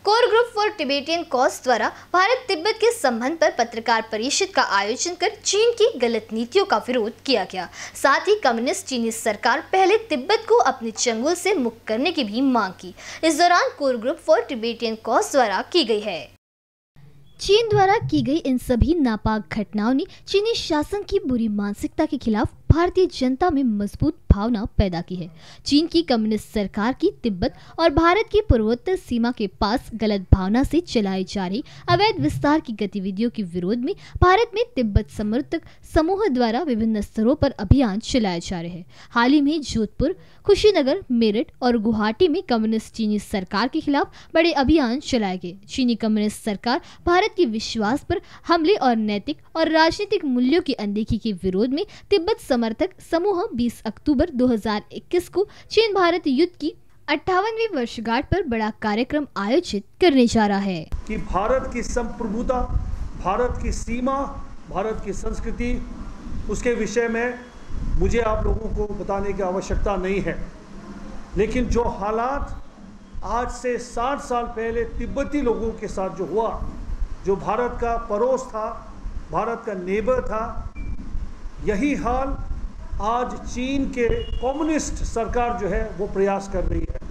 Core group for Tibetan cause द्वारा भारत तिब्बत के संबंध पर पत्रकार परिषद का आयोजन कर चीन की गलत नीतियों का विरोध किया गया। साथ ही कम्युनिस्ट चीनी सरकार पहले तिब्बत को अपने चंगुल से मुक्त करने की भी मांग की। इस दौरान core group for Tibetan cause द्वारा की गई है। चीन द्वारा की गई इन सभी नापाक घटनाओं ने चीनी शासन की बुरी मानसिकता के खिलाफ भारतीय जनता में मजबूत भावना पैदा की है। चीन की कम्युनिस्ट सरकार की तिब्बत और भारत की पूर्वोत्तर सीमा के पास गलत भावना से चलाई जा रही अवैध विस्तार की गतिविधियों के विरोध में भारत में तिब्बत समर्थक समूह द्वारा विभिन्न स्तरों पर अभियान चलाए जा रहे हैं। हाल ही में जोधपुर, कुशीनगर, मेरठ और गुवाहाटी में कम्युनिस्ट चीनी सरकार के खिलाफ बड़े अभियान चलाए गए। चीनी कम्युनिस्ट सरकार भारत के विश्वास पर हमले और नैतिक और राजनीतिक मूल्यों की अनदेखी के विरोध में तिब्बत समर्थक समूह 20 अक्टूबर 2021 को चीन भारत युद्ध की 58वीं वर्षगांठ पर बड़ा कार्यक्रम आयोजित करने जा रहा है कि भारत की संप्रभुता, भारत की सीमा, भारत की संस्कृति, उसके विषय में मुझे आप लोगों को बताने की आवश्यकता नहीं है। लेकिन जो हालात आज से 60 साल पहले तिब्बती लोगों के साथ जो हुआ, जो भारत का पड़ोस था, भारत का नेबर था, यही हाल आज चीन के कम्युनिस्ट सरकार जो है वो प्रयास कर रही है।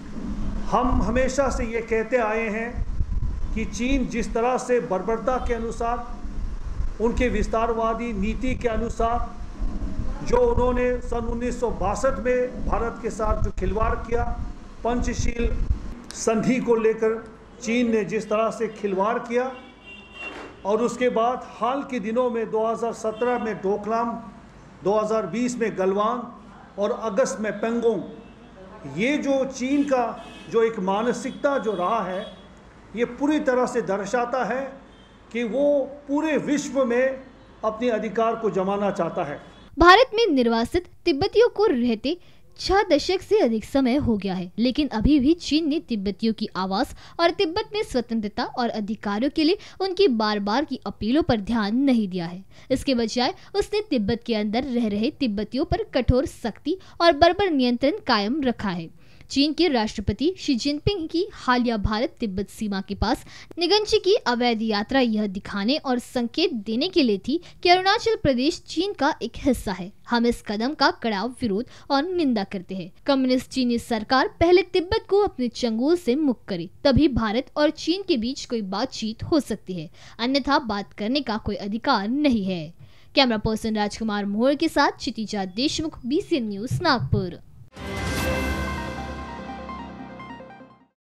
हम हमेशा से ये कहते आए हैं कि चीन जिस तरह से बर्बरता के अनुसार, उनके विस्तारवादी नीति के अनुसार, जो उन्होंने सन 1962 में भारत के साथ जो खिलवाड़ किया, पंचशील संधि को लेकर चीन ने जिस तरह से खिलवाड़ किया, और उसके बाद हाल के दिनों में 2017 में डोकलाम, 2020 में गलवान और अगस्त में पेंगोंग, ये जो चीन का जो एक मानसिकता जो रहा है, ये पूरी तरह से दर्शाता है कि वो पूरे विश्व में अपने अधिकार को जमाना चाहता है। भारत में निर्वासित तिब्बतियों को रहते 6 दशक से अधिक समय हो गया है, लेकिन अभी भी चीन ने तिब्बतियों की आवाज और तिब्बत में स्वतंत्रता और अधिकारों के लिए उनकी बार बार की अपीलों पर ध्यान नहीं दिया है। इसके बजाय उसने तिब्बत के अंदर रह रहे तिब्बतियों पर कठोर सख्ती और बर्बर नियंत्रण कायम रखा है। चीन के राष्ट्रपति शी जिनपिंग की हालिया भारत तिब्बत सीमा के पास निगंची की अवैध यात्रा यह दिखाने और संकेत देने के लिए थी कि अरुणाचल प्रदेश चीन का एक हिस्सा है। हम इस कदम का कड़ा विरोध और निंदा करते हैं। कम्युनिस्ट चीनी सरकार पहले तिब्बत को अपने चंगुल से मुक्त करे, तभी भारत और चीन के बीच कोई बातचीत हो सकती है, अन्यथा बात करने का कोई अधिकार नहीं है। कैमरा पर्सन राजकुमार मोहर के साथ क्षितिजा देशमुख, BCN न्यूज, नागपुर।